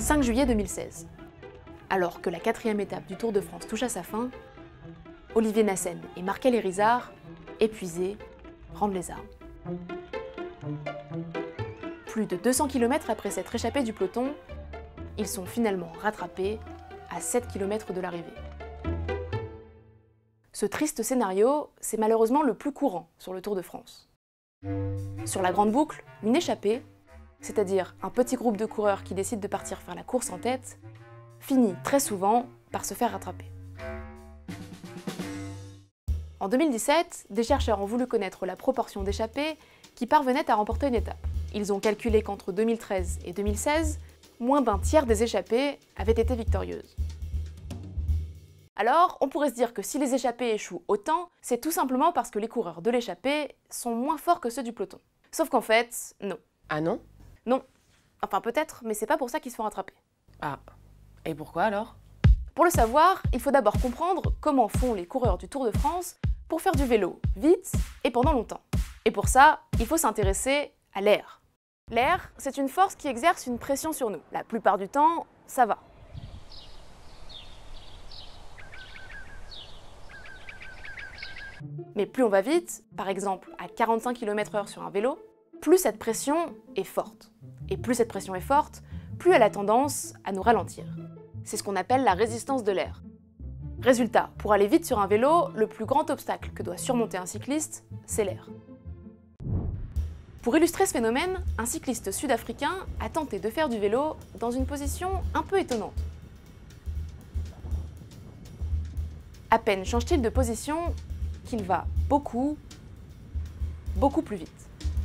5 juillet 2016. Alors que la 4e étape du Tour de France touche à sa fin, Olivier Nassen et Markel Hérisard, épuisés, rendent les armes. Plus de 200 km après s'être échappés du peloton, ils sont finalement rattrapés à 7 km de l'arrivée. Ce triste scénario, c'est malheureusement le plus courant sur le Tour de France. Sur la grande boucle, une échappée, c'est-à-dire un petit groupe de coureurs qui décident de partir faire la course en tête, finit très souvent par se faire rattraper. En 2017, des chercheurs ont voulu connaître la proportion d'échappées qui parvenaient à remporter une étape. Ils ont calculé qu'entre 2013 et 2016, moins d'un tiers des échappées avaient été victorieuses. Alors, on pourrait se dire que si les échappées échouent autant, c'est tout simplement parce que les coureurs de l'échappée sont moins forts que ceux du peloton. Sauf qu'en fait, non. Ah non? Non. Enfin peut-être, mais c'est pas pour ça qu'ils se font rattraper. Ah. Et pourquoi alors? Pour le savoir, il faut d'abord comprendre comment font les coureurs du Tour de France pour faire du vélo vite et pendant longtemps. Et pour ça, il faut s'intéresser à l'air. L'air, c'est une force qui exerce une pression sur nous. La plupart du temps, ça va. Mais plus on va vite, par exemple à 45 km/h sur un vélo, plus cette pression est forte. Et plus cette pression est forte, plus elle a tendance à nous ralentir. C'est ce qu'on appelle la résistance de l'air. Résultat, pour aller vite sur un vélo, le plus grand obstacle que doit surmonter un cycliste, c'est l'air. Pour illustrer ce phénomène, un cycliste sud-africain a tenté de faire du vélo dans une position un peu étonnante. À peine change-t-il de position qu'il va beaucoup plus vite.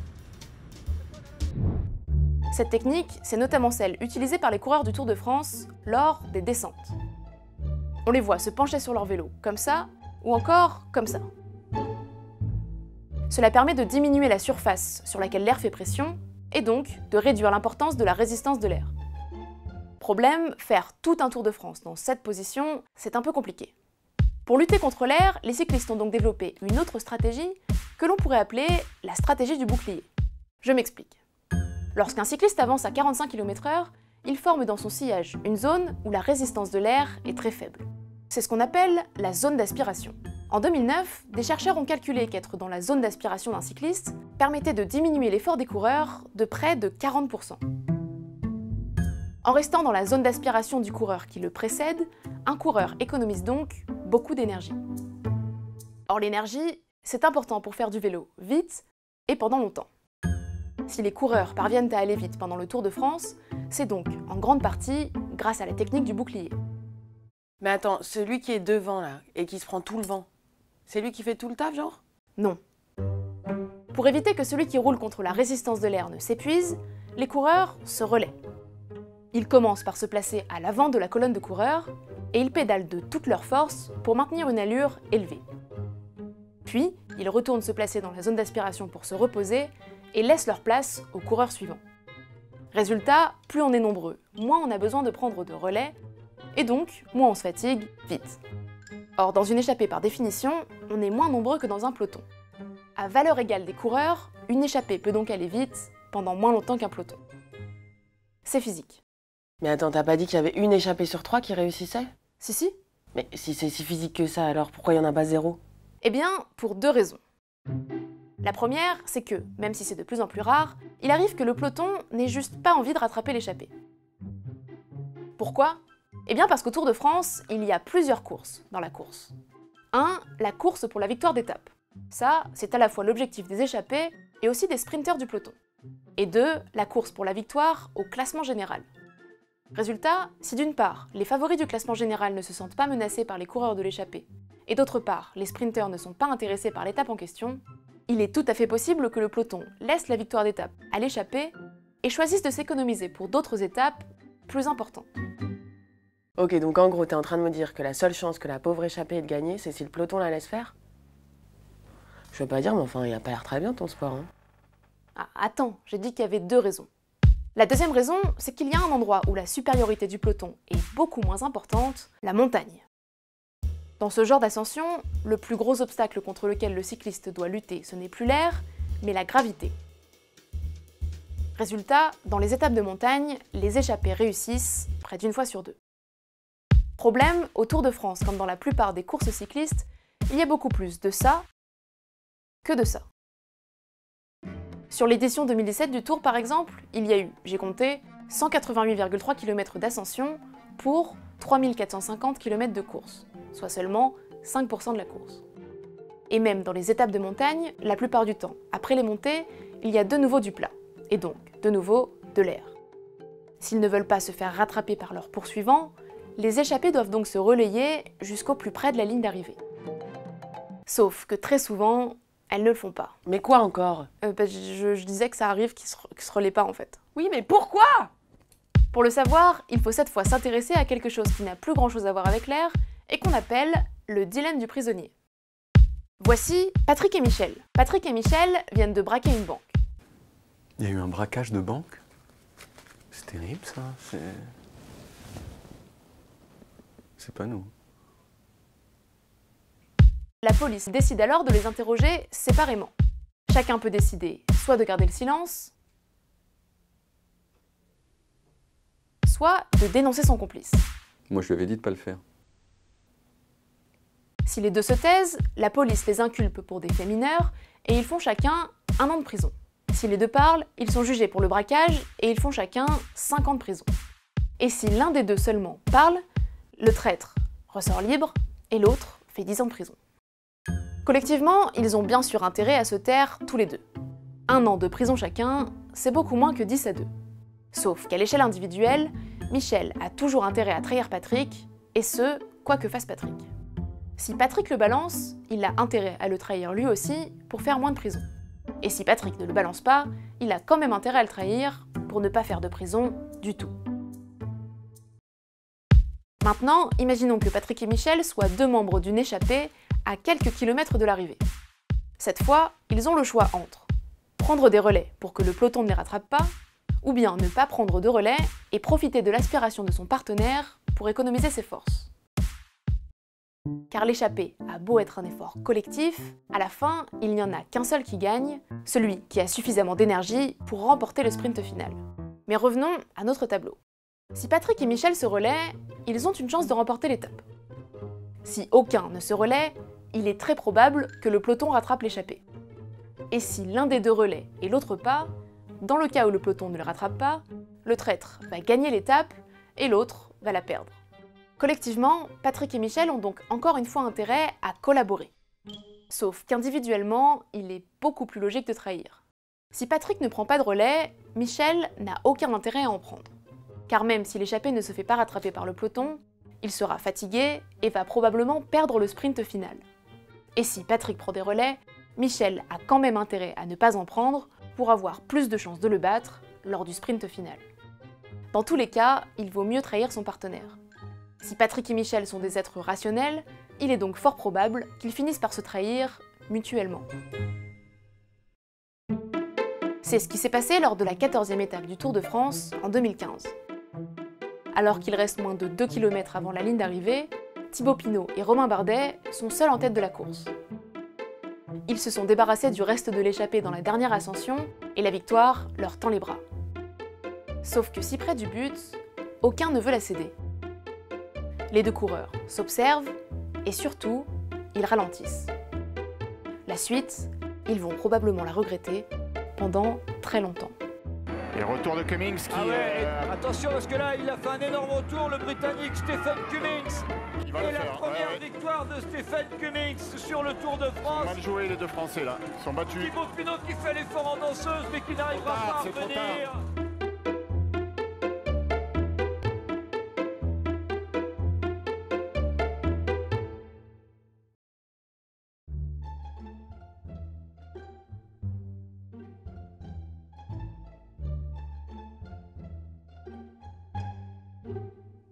Cette technique, c'est notamment celle utilisée par les coureurs du Tour de France lors des descentes. On les voit se pencher sur leur vélo, comme ça, ou encore comme ça. Cela permet de diminuer la surface sur laquelle l'air fait pression, et donc de réduire l'importance de la résistance de l'air. Problème, faire tout un Tour de France dans cette position, c'est un peu compliqué. Pour lutter contre l'air, les cyclistes ont donc développé une autre stratégie que l'on pourrait appeler la stratégie du bouclier. Je m'explique. Lorsqu'un cycliste avance à 45 km/h, il forme dans son sillage une zone où la résistance de l'air est très faible. C'est ce qu'on appelle la zone d'aspiration. En 2009, des chercheurs ont calculé qu'être dans la zone d'aspiration d'un cycliste permettait de diminuer l'effort des coureurs de près de 40%. En restant dans la zone d'aspiration du coureur qui le précède, un coureur économise donc beaucoup d'énergie. Or l'énergie, c'est important pour faire du vélo vite et pendant longtemps. Si les coureurs parviennent à aller vite pendant le Tour de France, c'est donc en grande partie grâce à la technique du bouclier. Mais attends, celui qui est devant là, et qui se prend tout le vent, c'est lui qui fait tout le taf, genre? Non. Pour éviter que celui qui roule contre la résistance de l'air ne s'épuise, les coureurs se relaient. Ils commencent par se placer à l'avant de la colonne de coureurs, et ils pédalent de toute leur force pour maintenir une allure élevée. Puis, ils retournent se placer dans la zone d'aspiration pour se reposer, et laissent leur place aux coureurs suivants. Résultat, plus on est nombreux, moins on a besoin de prendre de relais, et donc moins on se fatigue vite. Or, dans une échappée par définition, on est moins nombreux que dans un peloton. À valeur égale des coureurs, une échappée peut donc aller vite pendant moins longtemps qu'un peloton. C'est physique. Mais attends, t'as pas dit qu'il y avait une échappée sur 3 qui réussissait? Si. Mais si c'est si physique que ça, alors pourquoi il y en a pas 0? Eh bien, pour 2 raisons. La première, c'est que, même si c'est de plus en plus rare, il arrive que le peloton n'ait juste pas envie de rattraper l'échappée. Pourquoi? Eh bien parce qu'au Tour de France, il y a plusieurs courses dans la course. 1. La course pour la victoire d'étape. Ça, c'est à la fois l'objectif des échappés et aussi des sprinteurs du peloton. Et 2. La course pour la victoire au classement général. Résultat, si d'une part, les favoris du classement général ne se sentent pas menacés par les coureurs de l'échappée, et d'autre part, les sprinteurs ne sont pas intéressés par l'étape en question, il est tout à fait possible que le peloton laisse la victoire d'étape à l'échappée et choisisse de s'économiser pour d'autres étapes plus importantes. Ok, donc en gros, t'es en train de me dire que la seule chance que la pauvre échappée ait de gagner, c'est si le peloton la laisse faire? Je veux pas dire, mais enfin, il a pas l'air très bien ton sport, hein. Ah, attends, j'ai dit qu'il y avait 2 raisons. La deuxième raison, c'est qu'il y a un endroit où la supériorité du peloton est beaucoup moins importante, la montagne. Dans ce genre d'ascension, le plus gros obstacle contre lequel le cycliste doit lutter, ce n'est plus l'air, mais la gravité. Résultat, dans les étapes de montagne, les échappés réussissent près d'1 fois sur 2. Problème, au Tour de France, comme dans la plupart des courses cyclistes, il y a beaucoup plus de ça que de ça. Sur l'édition 2017 du Tour par exemple, il y a eu, j'ai compté, 188,3 km d'ascension pour 3450 km de course, soit seulement 5% de la course. Et même dans les étapes de montagne, la plupart du temps, après les montées, il y a de nouveau du plat, et donc de nouveau de l'air. S'ils ne veulent pas se faire rattraper par leurs poursuivants, les échappés doivent donc se relayer jusqu'au plus près de la ligne d'arrivée. Sauf que très souvent, elles ne le font pas. Mais quoi encore? Je disais que ça arrive qu'ils se relaient pas en fait. Oui, mais pourquoi? Pour le savoir, il faut cette fois s'intéresser à quelque chose qui n'a plus grand chose à voir avec l'air et qu'on appelle le dilemme du prisonnier. Voici Patrick et Michel. Patrick et Michel viennent de braquer une banque. Il y a eu un braquage de banque? C'est terrible ça, c'est pas nous. La police décide alors de les interroger séparément. Chacun peut décider soit de garder le silence, soit de dénoncer son complice. Moi je lui avais dit de pas le faire. Si les deux se taisent, la police les inculpe pour des faits mineurs et ils font chacun 1 an de prison. Si les deux parlent, ils sont jugés pour le braquage et ils font chacun 5 ans de prison. Et si l'un des deux seulement parle, le traître ressort libre et l'autre fait 10 ans de prison. Collectivement, ils ont bien sûr intérêt à se taire tous les deux. 1 an de prison chacun, c'est beaucoup moins que 10 à 2. Sauf qu'à l'échelle individuelle, Michel a toujours intérêt à trahir Patrick, et ce, quoi que fasse Patrick. Si Patrick le balance, il a intérêt à le trahir lui aussi pour faire moins de prison. Et si Patrick ne le balance pas, il a quand même intérêt à le trahir pour ne pas faire de prison du tout. Maintenant, imaginons que Patrick et Michel soient 2 membres d'une échappée à quelques kilomètres de l'arrivée. Cette fois, ils ont le choix entre prendre des relais pour que le peloton ne les rattrape pas, ou bien ne pas prendre de relais et profiter de l'aspiration de son partenaire pour économiser ses forces. Car l'échappée a beau être un effort collectif, à la fin, il n'y en a qu'un seul qui gagne, celui qui a suffisamment d'énergie pour remporter le sprint final. Mais revenons à notre tableau. Si Patrick et Michel se relaient, ils ont une chance de remporter l'étape. Si aucun ne se relaie, il est très probable que le peloton rattrape l'échappée. Et si l'un des deux relaie et l'autre pas, dans le cas où le peloton ne le rattrape pas, le traître va gagner l'étape et l'autre va la perdre. Collectivement, Patrick et Michel ont donc encore une fois intérêt à collaborer. Sauf qu'individuellement, il est beaucoup plus logique de trahir. Si Patrick ne prend pas de relais, Michel n'a aucun intérêt à en prendre. Car même si l'échappée ne se fait pas rattraper par le peloton, il sera fatigué et va probablement perdre le sprint final. Et si Patrick prend des relais, Michel a quand même intérêt à ne pas en prendre pour avoir plus de chances de le battre lors du sprint final. Dans tous les cas, il vaut mieux trahir son partenaire. Si Patrick et Michel sont des êtres rationnels, il est donc fort probable qu'ils finissent par se trahir mutuellement. C'est ce qui s'est passé lors de la 14e étape du Tour de France en 2015. Alors qu'il reste moins de 2 km avant la ligne d'arrivée, Thibaut Pinot et Romain Bardet sont seuls en tête de la course. Ils se sont débarrassés du reste de l'échappée dans la dernière ascension et la victoire leur tend les bras. Sauf que si près du but, aucun ne veut la céder. Les deux coureurs s'observent et surtout, ils ralentissent. La suite, ils vont probablement la regretter pendant très longtemps. Et retour de Cummings qui... Ah ouais, attention parce que là, il a fait un énorme retour, le Britannique Stephen Cummings. Et la première victoire de Stephen Cummings sur le Tour de France. Mal joué les deux Français là, ils sont battus. Thibaut Pinot qui fait l'effort en danseuse mais qui n'arrivera pas à revenir.